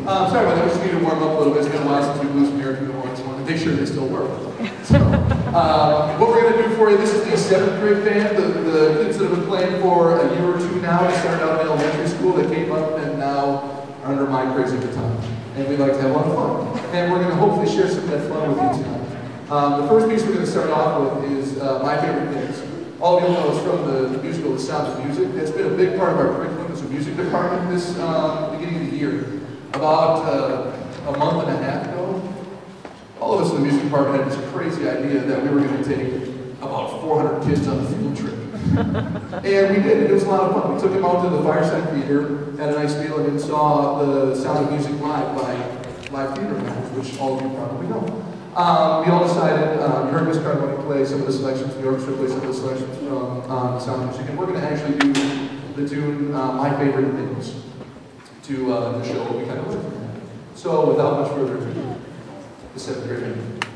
Sorry about that, we just need to warm up a little bit. It's been a while since we blew some air through the horns. I want to make sure they still work. So, what we're going to do for you, this is the 7th grade band. The kids that have been playing for a year or two now. They started out in elementary school, they came up and now are under my crazy baton. And we like to have a lot of fun. And we're going to hopefully share some of that fun with you tonight. The first piece we're going to start off with is My Favorite Things. All of you know it's from the musical The Sound of Music. That's been a big part of our curriculum as a music department this beginning of the year. About a month and a half ago, all of us in the music department had this crazy idea that we were going to take about 400 kids on a field trip. And we did, it was a lot of fun. We took them out to the Fireside Theater, had a nice meal, and then saw The Sound of Music live by live theater members, which all of you probably know. We all decided, you heard Miss Cardone play some of the selections, the orchestra play some of the selections from The Sound of Music, and we're going to actually do the tune My Favorite Things to show what we kind of learned from that. So without much further ado, the 7th grade band.